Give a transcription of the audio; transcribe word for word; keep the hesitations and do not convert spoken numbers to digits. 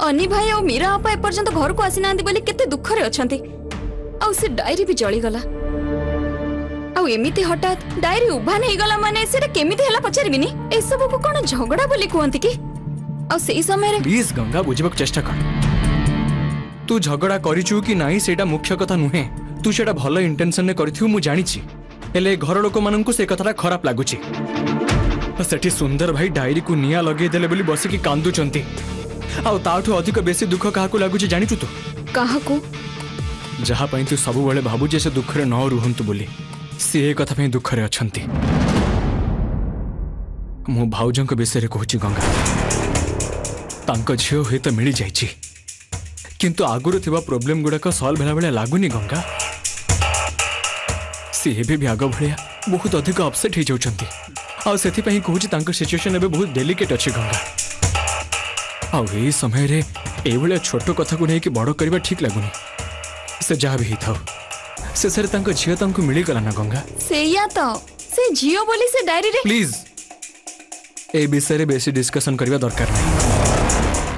अनी भाई और मीरा आपा एपर्यंत घर को आसी नांदी बोली केते दुख रे अछंती। आ से डायरी भी जली गला। आ एमिति हठात डायरी उभा नहीं गला माने सेटा केमिति हला पचारबिनी। ए सब को कोन झगड़ा बोली कहंती की। आ सेही समय रे प्लीज गंगा बुझिबक चेष्टा कर। तू झगड़ा करिछु कि नाही सेटा मुख्य कथा नुहे। तू सेटा भलो इंटेंशन ने करिथु मु जानिछि। हेले घर लोक मानन को से कथाटा खराब लागुछि। सेठी सुंदर भाई डायरी को निया लगे देले बोली बसी की कांदु चंती। आ ताठू अधिक बेसी दुख काहा को लागुछि जानिछु तू? काहा को? जहा पई तू सब बेले भाबु जे से दुख रे न रुहंतु बोली से ए कथा पई दुख रे अछंती। मु भाउजंक विषय रे कहूछि गंगा। तांको झियो हे तो मिली जाइछि किंतु आगुरु थिबा प्रॉब्लम गुडा सॉल्व भेला बेले लागुनी गंगा। सी भी भी आग भलिया बहुत अधिक अपसेट हो जाउछंती। आ सेथि पई कहूछि तांको सिचुएशन एबे बहुत डेलिकेट अछि गंगा। आ ए समय रे ए भलिया छोटो कथा को नै कि बड़ करबा ठीक लागुनी। से जहा भी थाउ से सरे तांको झियो तांको मिली गला ना गंगा। सेया तो से झियो बोली से डायरी रे प्लीज ए विषय रे बेसी डिस्कशन करबा दरकार नै।